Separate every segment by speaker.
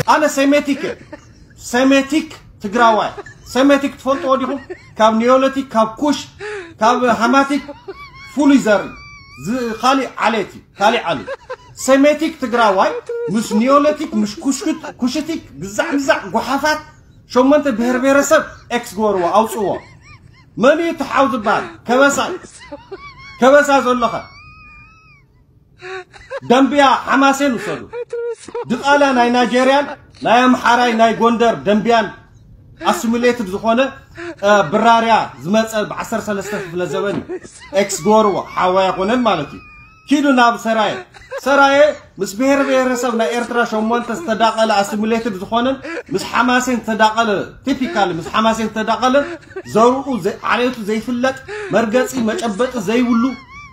Speaker 1: أنا سيميتيك تقراوي سيميتيك تفلطوا ديهم كاب نيوليتيك كاب كوش كاب هاماتيك فوليزر خالي عليتي خالي علي سيميتيك تقراوي مش نيوليتيك مش كوشتيك بزع قحافات شو ما أنت بهرسب إكس جوروا أو صوا ماني تحاول بعد كبسا زلخة دمبيا حماسين وصلوا دقالا ناي نيجيريان ناي محاراي ناي غوندر دمبيان اسيميليتد زخونه براريا زمصل ب10 3 في الزمن اكس غوروا حوايا قونن مالتي كيدو ناب سراي مس بهرسب نا ايرترا شومونت استداقل اسيميليتد زخونه مس حماسين تداقل تيبيكال مس حماسين تداقل زورو عليتو زي فلت مرغصي مጨበጥ زي ولو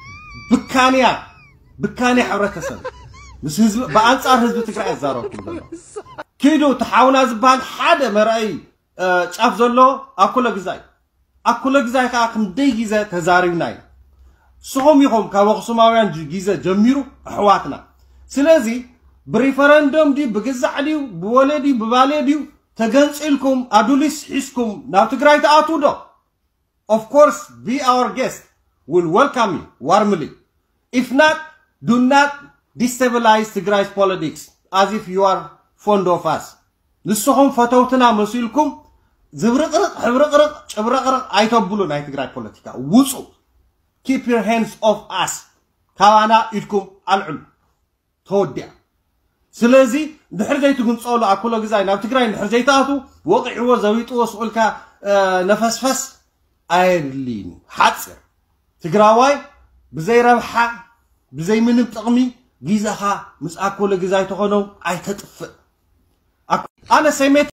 Speaker 1: بكاني حركسن مس حزب بانصار حزب تግራይ زاركم دلو كيدو تحاونا زبال حدا مرأي ጫፍ ዘሎ አኩለ ግዛይ ካ ክንደይ ግዜ ተዛሪብናይ ስኹም ይኹም ካብ አክሱማውያን ግዜ ጀሚሩ ኣሕዋትና ስለዚ ብሪፈረንደም ዲ ብግዛዕ ዲ ብወለዲ ብባለዲ ተገንጽልኩም አዱሊስ ሒስኩም ናብ ትግራይ ተኣቱ ዶ of course be our guest will welcome you warmly if not do not destabilize Tigray's politics as if you are fond of us ንስኹም ፈተውትና መስልኩም زبرقرق حبرقرق شبرقرق أيتبلو نايت غراي بوليتيكا وصو keep your hands off us كوانا إلكم العلم تودع سلازي دحر جايتو كنصولو أكولو غزاي ناب تغراي دحر جايتاتو وقع هو زويتو وسؤلكا نفسفس أيرلين حادثة تغراواي بزي ربحة بزي منم تقمي غيزاها مس أكولو غزاي تخونو أيتطفئ أنا سيميت